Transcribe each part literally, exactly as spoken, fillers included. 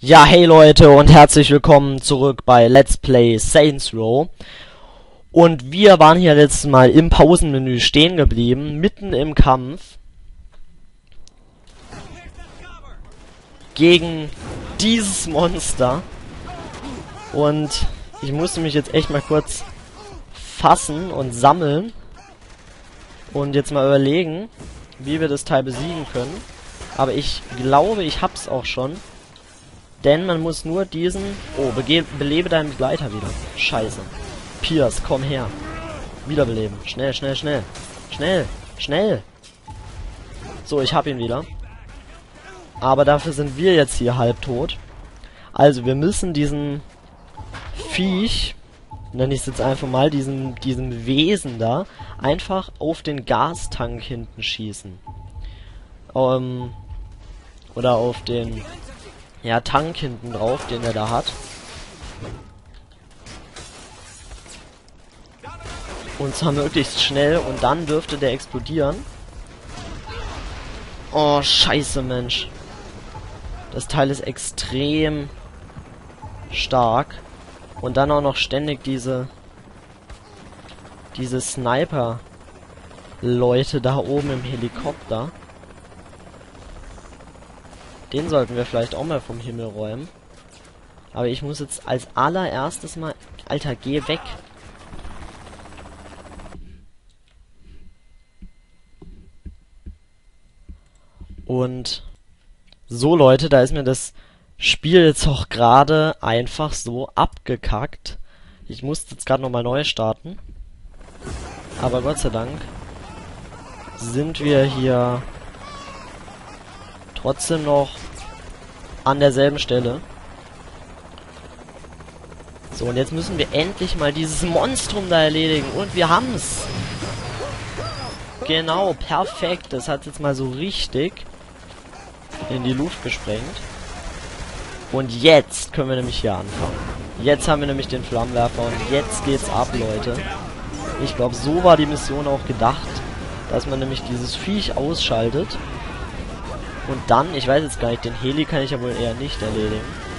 Ja, hey Leute und herzlich willkommen zurück bei Let's Play Saints Row. Und wir waren hier letztes Mal im Pausenmenü stehen geblieben, mitten im Kampf gegen dieses Monster. Und ich musste mich jetzt echt mal kurz fassen und sammeln und jetzt mal überlegen, wie wir das Teil besiegen können. Aber ich glaube, ich hab's auch schon. Denn man muss nur diesen... Oh, belebe deinen Begleiter wieder. Scheiße. Pierce, komm her. Wiederbeleben. Schnell, schnell, schnell. Schnell, schnell. So, ich hab ihn wieder. Aber dafür sind wir jetzt hier halbtot. Also, wir müssen diesen Viech, nenne ich es jetzt einfach mal, diesen, diesen Wesen da, einfach auf den Gastank hinten schießen. Ähm, oder auf den... Ja, Tank hinten drauf, den er da hat. Und zwar möglichst schnell und dann dürfte der explodieren. Oh, scheiße, Mensch. Das Teil ist extrem stark. Und dann auch noch ständig diese... Diese Sniper-Leute da oben im Helikopter. Den sollten wir vielleicht auch mal vom Himmel räumen. Aber ich muss jetzt als allererstes mal... Alter, geh weg. Und... So, Leute, da ist mir das Spiel jetzt auch gerade einfach so abgekackt. Ich musste jetzt gerade nochmal neu starten. Aber Gott sei Dank sind wir hier trotzdem noch an derselben Stelle. So, und jetzt müssen wir endlich mal dieses Monstrum da erledigen. Und wir haben's. Genau, perfekt. Das hat jetzt mal so richtig in die Luft gesprengt. Und jetzt können wir nämlich hier anfangen. Jetzt haben wir nämlich den Flammenwerfer und jetzt geht's ab, Leute. Ich glaube, so war die Mission auch gedacht, dass man nämlich dieses Viech ausschaltet. Und dann, ich weiß jetzt gar nicht, den Heli kann ich ja wohl eher nicht erledigen.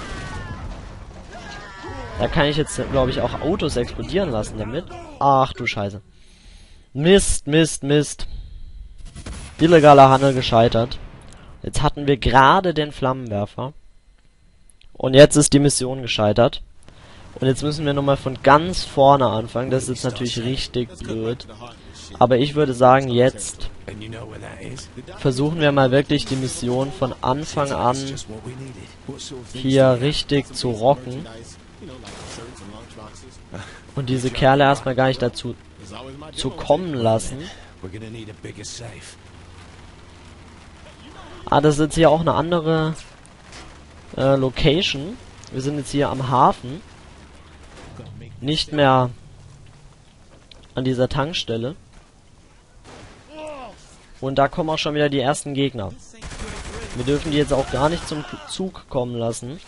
Da kann ich jetzt, glaube ich, auch Autos explodieren lassen damit. Ach du Scheiße. Mist, Mist, Mist. Illegaler Handel gescheitert. Jetzt hatten wir gerade den Flammenwerfer. Und jetzt ist die Mission gescheitert. Und jetzt müssen wir nochmal von ganz vorne anfangen. Das ist jetzt natürlich richtig blöd. Aber ich würde sagen, jetzt versuchen wir mal wirklich die Mission von Anfang an hier richtig zu rocken. Und diese Kerle erstmal gar nicht dazu zu kommen lassen. Ah, das ist jetzt hier auch eine andere äh, Location. Wir sind jetzt hier am Hafen. Nicht mehr an dieser Tankstelle. Und da kommen auch schon wieder die ersten Gegner. Wir dürfen die jetzt auch gar nicht zum Zug kommen lassen.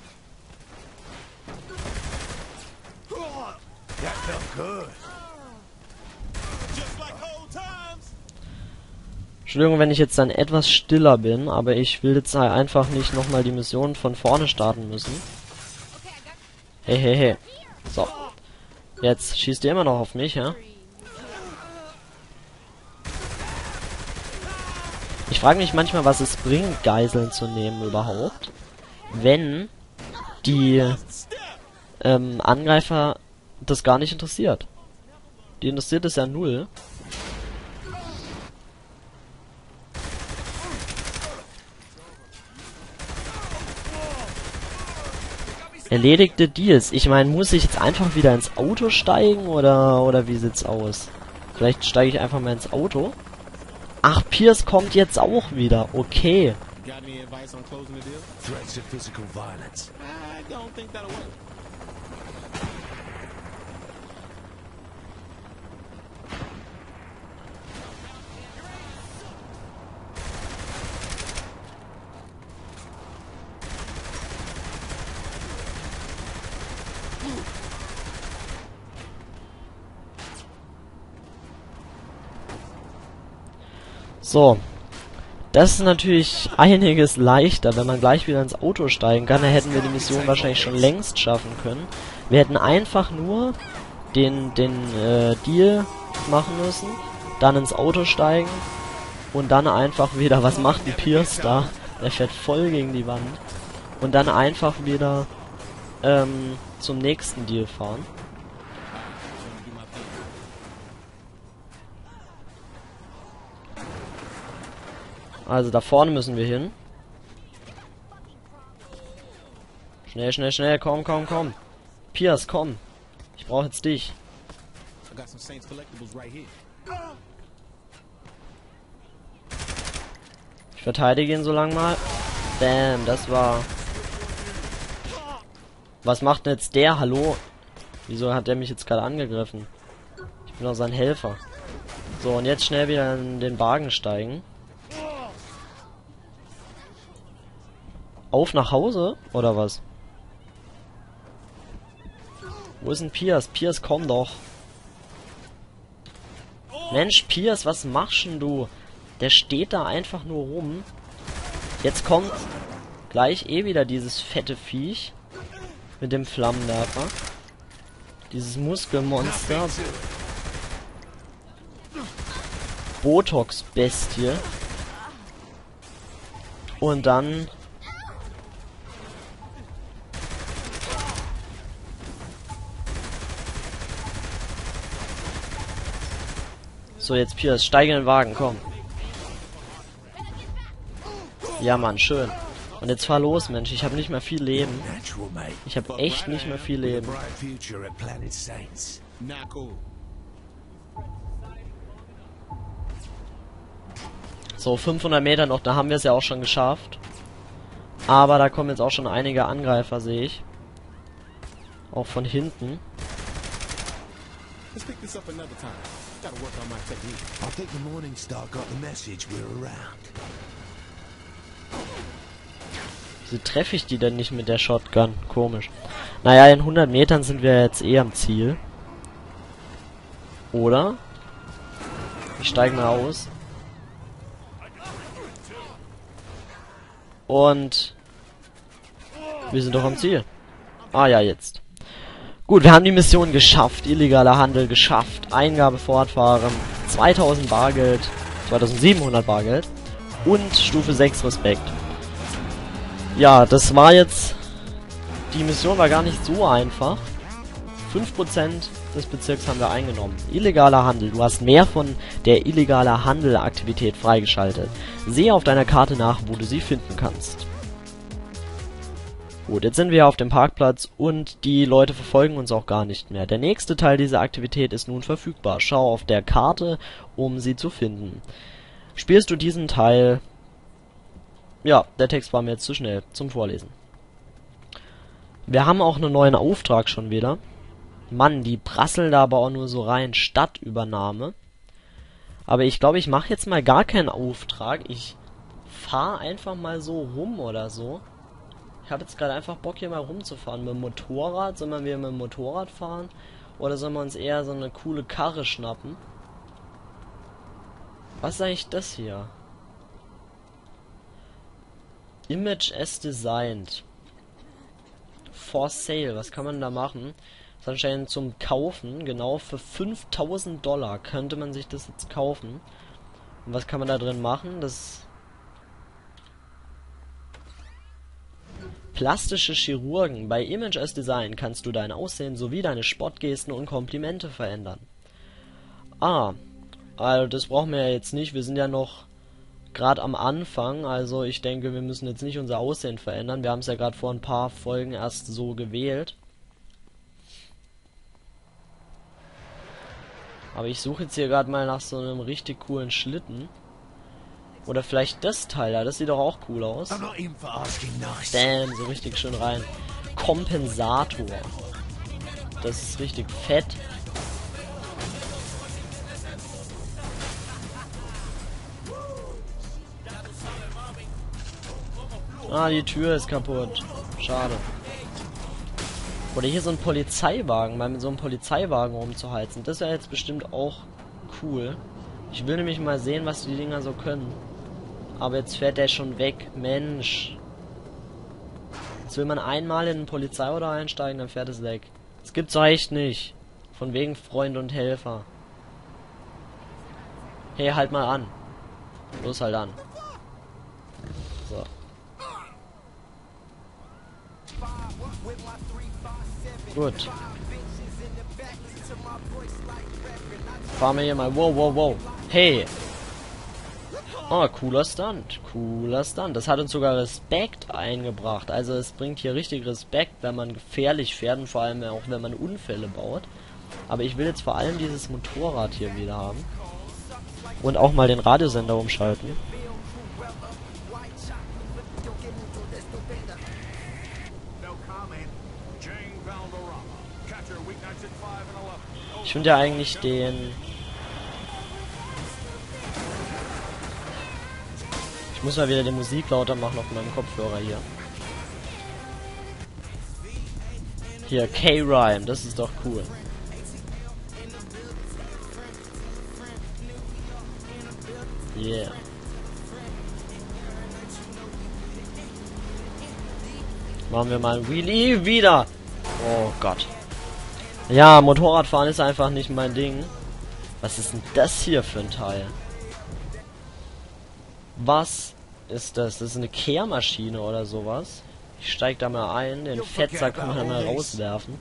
Entschuldigung, wenn ich jetzt dann etwas stiller bin, aber ich will jetzt halt einfach nicht nochmal die Mission von vorne starten müssen. Hey, hey, hey. So. Jetzt schießt ihr immer noch auf mich, ja? Ich frage mich manchmal, was es bringt, Geiseln zu nehmen überhaupt, wenn die ähm, Angreifer das gar nicht interessiert. Die interessiert es ja null. Erledigte Deals. Ich meine, muss ich jetzt einfach wieder ins Auto steigen oder oder wie sieht's aus? Vielleicht steige ich einfach mal ins Auto. Ach, Pierce kommt jetzt auch wieder. Okay. So. Das ist natürlich einiges leichter, wenn man gleich wieder ins Auto steigen kann. Dann hätten wir die Mission wahrscheinlich schon längst schaffen können. Wir hätten einfach nur den, den äh, Deal machen müssen, dann ins Auto steigen und dann einfach wieder, was macht ein Pierce da? Der fährt voll gegen die Wand. Und dann einfach wieder ähm, zum nächsten Deal fahren. Also da vorne müssen wir hin. Schnell, schnell, schnell, komm, komm, komm. Pierce, komm. Ich brauche jetzt dich. Ich verteidige ihn so lang mal. Bam, das war... Was macht denn jetzt der? Hallo? Wieso hat der mich jetzt gerade angegriffen? Ich bin doch sein Helfer. So, und jetzt schnell wieder in den Wagen steigen. Auf nach Hause? Oder was? Wo ist denn Pierce? Pierce, komm doch. Mensch, Pierce, was machst denn du? Der steht da einfach nur rum. Jetzt kommt gleich eh wieder dieses fette Viech. Mit dem Flammenwerfer. Dieses Muskelmonster. Botox-Bestie. Und dann... So, jetzt Pierce, steige in den Wagen, komm. Ja, Mann, schön. Und jetzt fahr los, Mensch, ich habe nicht mehr viel Leben. Ich habe echt nicht mehr viel Leben. So, fünfhundert Meter noch, da haben wir es ja auch schon geschafft. Aber da kommen jetzt auch schon einige Angreifer, sehe ich. Auch von hinten. Let's pick this up another time. Gotta work on my technique. I think the Morning Star got the message we're around. Wieso treffe ich die denn nicht mit der Shotgun? Komisch. Naja, in hundert Metern sind wir jetzt eh am Ziel. Oder? Ich steige mal aus. Und wir sind doch am Ziel. Ah ja, jetzt. Gut, wir haben die Mission geschafft. Illegaler Handel geschafft. Eingabe fortfahren. zweitausend Bargeld. zweitausendsiebenhundert Bargeld. Und Stufe sechs Respekt. Ja, das war jetzt... Die Mission war gar nicht so einfach. fünf Prozent des Bezirks haben wir eingenommen. Illegaler Handel. Du hast mehr von der illegale Handel-Aktivität freigeschaltet. Sehe auf deiner Karte nach, wo du sie finden kannst. Gut, jetzt sind wir auf dem Parkplatz und die Leute verfolgen uns auch gar nicht mehr. Der nächste Teil dieser Aktivität ist nun verfügbar. Schau auf der Karte, um sie zu finden. Spielst du diesen Teil... Ja, der Text war mir jetzt zu schnell zum Vorlesen. Wir haben auch einen neuen Auftrag schon wieder. Mann, die prasseln da aber auch nur so rein. Stadtübernahme. Aber ich glaube, ich mache jetzt mal gar keinen Auftrag. Ich fahre einfach mal so rum oder so. Ich habe jetzt gerade einfach Bock, hier mal rumzufahren. Mit dem Motorrad. Sollen wir mit dem Motorrad fahren? Oder sollen wir uns eher so eine coole Karre schnappen? Was ist eigentlich das hier? Image as designed. For sale. Was kann man da machen? Das ist anscheinend zum Kaufen. Genau, für fünftausend Dollar könnte man sich das jetzt kaufen. Und was kann man da drin machen? Das... Plastische Chirurgen. Bei Image as Design kannst du dein Aussehen sowie deine Spottgesten und Komplimente verändern. Ah, also das brauchen wir ja jetzt nicht. Wir sind ja noch gerade am Anfang. Also ich denke, wir müssen jetzt nicht unser Aussehen verändern. Wir haben es ja gerade vor ein paar Folgen erst so gewählt. Aber ich suche jetzt hier gerade mal nach so einem richtig coolen Schlitten. Oder vielleicht das Teil da, das sieht doch auch cool aus. Bam, so richtig schön rein. Kompensator. Das ist richtig fett. Ah, die Tür ist kaputt. Schade. Oder hier so ein Polizeiwagen, mal mit so einem Polizeiwagen rumzuheizen. Das wäre jetzt bestimmt auch cool. Ich will nämlich mal sehen, was die Dinger so können. Aber jetzt fährt der schon weg. Mensch. Jetzt will man einmal in ein Polizeiauto einsteigen, dann fährt es weg. Das gibt's doch echt nicht. Von wegen Freund und Helfer. Hey, halt mal an. Los, halt an. So. Gut. Fahren wir hier mal. Wow, wow, wow. Hey. Oh, cooler Stunt. Cooler Stunt. Das hat uns sogar Respekt eingebracht. Also es bringt hier richtig Respekt, wenn man gefährlich fährt und vor allem auch, wenn man Unfälle baut. Aber ich will jetzt vor allem dieses Motorrad hier wieder haben. Und auch mal den Radiosender umschalten. Ich finde ja eigentlich den... Ich muss mal wieder die Musik lauter machen auf meinem Kopfhörer hier. Hier, K-Rhyme, das ist doch cool. Yeah. Machen wir mal ein Wheelie wieder. Oh Gott. Ja, Motorradfahren ist einfach nicht mein Ding. Was ist denn das hier für ein Teil? Was ist das? Das ist eine Kehrmaschine oder sowas. Ich steig da mal ein. Den Fettsack kann man dann mal rauswerfen.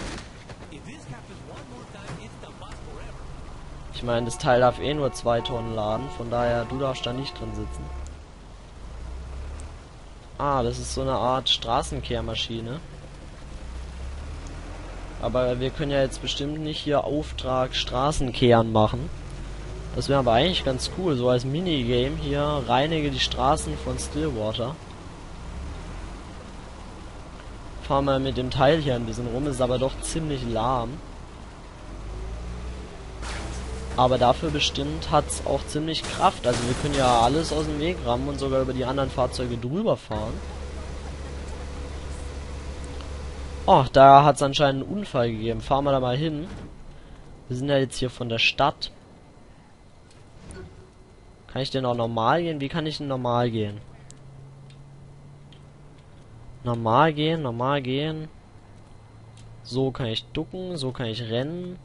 Ich meine, das Teil darf eh nur zwei Tonnen laden. Von daher, du darfst da nicht drin sitzen. Ah, das ist so eine Art Straßenkehrmaschine. Aber wir können ja jetzt bestimmt nicht hier Auftrag Straßenkehren machen. Das wäre aber eigentlich ganz cool, so als Minigame hier, reinige die Straßen von Stillwater. Fahren wir mit dem Teil hier ein bisschen rum, ist aber doch ziemlich lahm. Aber dafür bestimmt hat es auch ziemlich Kraft, also wir können ja alles aus dem Weg rammen und sogar über die anderen Fahrzeuge drüber fahren. Oh, da hat es anscheinend einen Unfall gegeben. Fahren wir da mal hin. Wir sind ja jetzt hier von der Stadt. Kann ich denn auch normal gehen? Wie kann ich denn normal gehen? Normal gehen, normal gehen. So kann ich ducken, so kann ich rennen.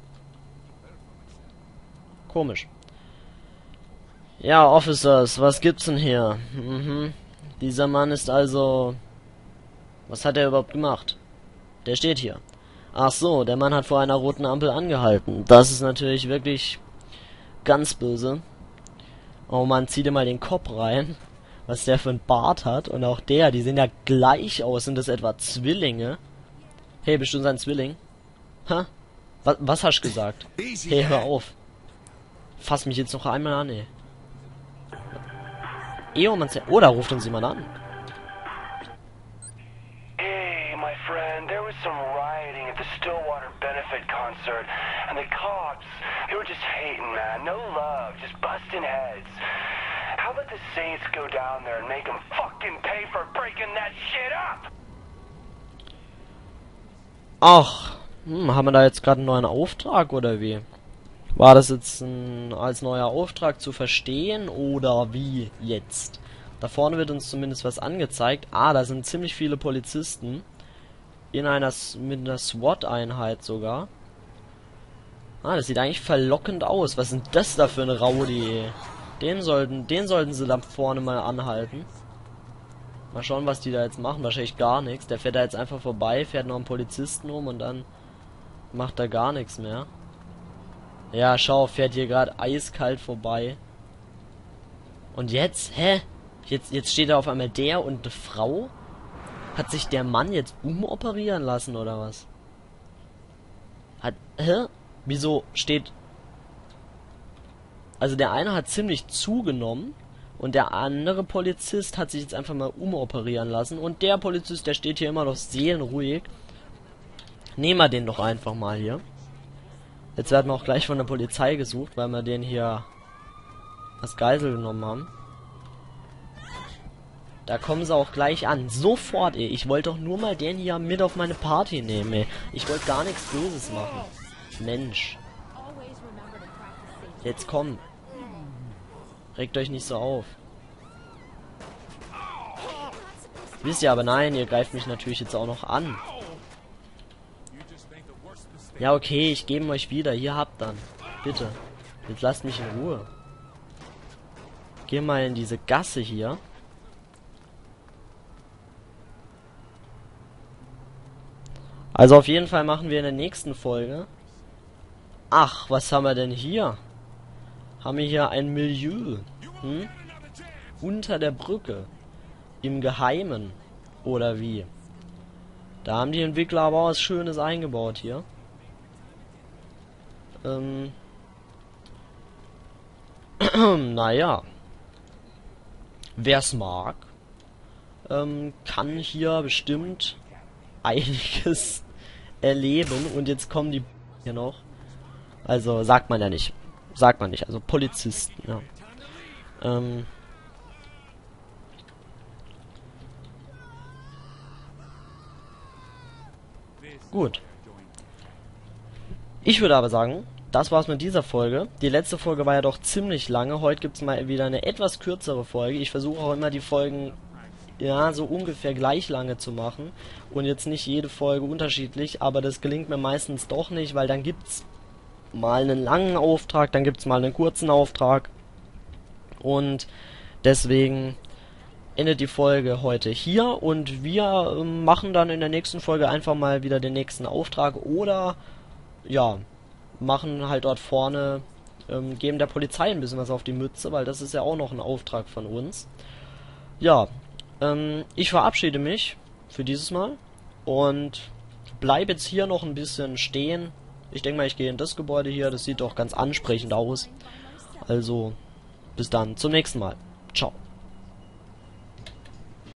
Komisch. Ja, Officers, was gibt's denn hier? Mhm. Dieser Mann ist also... Was hat er überhaupt gemacht? Der steht hier. Ach so, der Mann hat vor einer roten Ampel angehalten. Das ist natürlich wirklich ganz böse. Oh man, zieh dir mal den Kopf rein. Was der für ein Bart hat. Und auch der, die sehen ja gleich aus. Sind das etwa Zwillinge? Hey, bist du sein Zwilling? Ha? Was, was hast du gesagt? Hey, hör auf. Fass mich jetzt noch einmal an, ey. Eo, man... Oh, da ruft uns jemand an. Some rioting at the Stillwater benefit concert, and the cops, they were just hating, man. No love, just busting heads. How about the Saints go down there and make them fucking pay for breaking that shit up? Ach, hm, haben wir da jetzt gerade einen neuen Auftrag oder wie? War das jetzt ein, als neuer Auftrag zu verstehen oder wie jetzt? Da vorne wird uns zumindest was angezeigt. Ah, da sind ziemlich viele Polizisten. In einer, mit einer SWAT-Einheit sogar. Ah, das sieht eigentlich verlockend aus. Was ist denn das da für ein Rowdy? Den sollten, den sollten sie da vorne mal anhalten. Mal schauen, was die da jetzt machen. Wahrscheinlich gar nichts. Der fährt da jetzt einfach vorbei, fährt noch einen Polizisten um und dann macht er gar nichts mehr. Ja, schau, fährt hier gerade eiskalt vorbei. Und jetzt? Hä? Jetzt, jetzt steht da auf einmal der und eine Frau? Hat sich der Mann jetzt umoperieren lassen, oder was? Hat... Hä? Wieso steht... Also der eine hat ziemlich zugenommen und der andere Polizist hat sich jetzt einfach mal umoperieren lassen. Und der Polizist, der steht hier immer noch seelenruhig. Nehmen wir den doch einfach mal hier. Jetzt werden wir auch gleich von der Polizei gesucht, weil wir den hier als Geisel genommen haben. Da kommen sie auch gleich an. Sofort, ey. Ich wollte doch nur mal den hier mit auf meine Party nehmen, ey. Ich wollte gar nichts Böses machen. Mensch. Jetzt komm. Regt euch nicht so auf. Wisst ihr aber, nein, ihr greift mich natürlich jetzt auch noch an. Ja, okay, ich gebe euch wieder. Hier habt dann. Bitte. Jetzt lasst mich in Ruhe. Geh mal in diese Gasse hier. Also auf jeden Fall machen wir in der nächsten Folge. Ach, was haben wir denn hier? Haben wir hier ein Milieu. Hm? Unter der Brücke. Im Geheimen. Oder wie? Da haben die Entwickler aber auch was Schönes eingebaut hier. Ähm. Naja. Wer's mag, ähm, kann hier bestimmt einiges erleben. Und jetzt kommen die hier noch. Also, sagt man ja nicht. Sagt man nicht. Also, Polizisten, ja. Ähm. Gut. Ich würde aber sagen, das war's mit dieser Folge. Die letzte Folge war ja doch ziemlich lange. Heute gibt's mal wieder eine etwas kürzere Folge. Ich versuche auch immer die Folgen, ja, so ungefähr gleich lange zu machen. Und jetzt nicht jede Folge unterschiedlich, aber das gelingt mir meistens doch nicht, weil dann gibt's mal einen langen Auftrag, dann gibt's mal einen kurzen Auftrag. Und deswegen endet die Folge heute hier und wir ähm, machen dann in der nächsten Folge einfach mal wieder den nächsten Auftrag oder, ja, machen halt dort vorne, ähm, geben der Polizei ein bisschen was auf die Mütze, weil das ist ja auch noch ein Auftrag von uns. Ja, ähm, ich verabschiede mich für dieses Mal und bleibe jetzt hier noch ein bisschen stehen. Ich denke mal, ich gehe in das Gebäude hier, das sieht doch ganz ansprechend aus. Also, bis dann, zum nächsten Mal. Ciao.